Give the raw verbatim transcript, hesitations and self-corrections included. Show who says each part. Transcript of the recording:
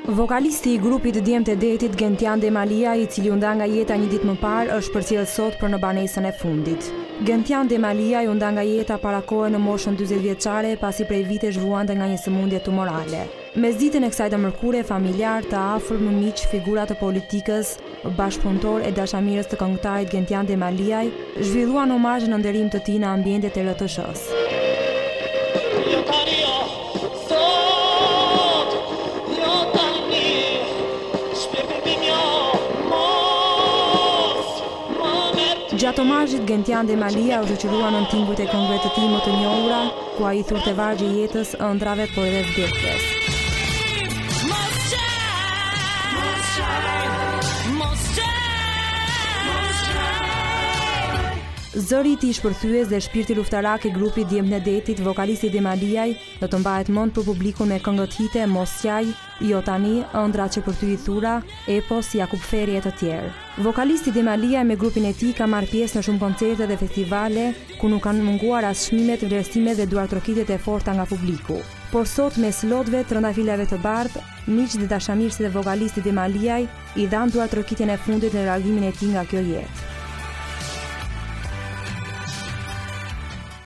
Speaker 1: Vokalisti i grupit Djemtë e Detit, Gentian Demalia, i cili u nda nga jeta një ditë më parë, është përcjellë sot për në banesën e fundit. Gentian Demalia u nda nga jeta para kohë në moshën dyzet vjeçare, pasi prej vitesh vuante nga një sëmundje tumorale. Mes ditën e kësaj të mërkure, familjar, të afër, më miq, figura të politikës, bashkëpunëtor e dashamirës të këngëtarit Gentian Demalia, zhvilluan omazh në nderim të tij në ambientet e R T S-s. Gjatë omazhit, Gentian Demalia u shoqërua në tingujt e këngëve të tij më të njohura, ku ai thurte vargje jetës, ëndrave, por edhe vdekjes. Zëri i tij shpërthyes dhe shpirti luftarak i grupit Djemtë e Detit, vokalisti Demalia, do të mbahet mend për publikun me këngët hite Mos qaj, Jo tani, Ëndrat që për ty i thura, Epos, Jakub Feri e të tjerë. Vokalisti Demalia me grupin e tij ka marrë pjesë në shumë koncerte dhe festivale, ku nuk kanë munguar as çmimet, vlerësimet dhe duartrokitjet e forta nga publiku. Por sot, mes lotëve, trëndafilave të bardhë, miq dhe dashamirësit e vokalistit Demalia i dhan duartrokitjen e fundit në largimin e tij nga kjo jetë.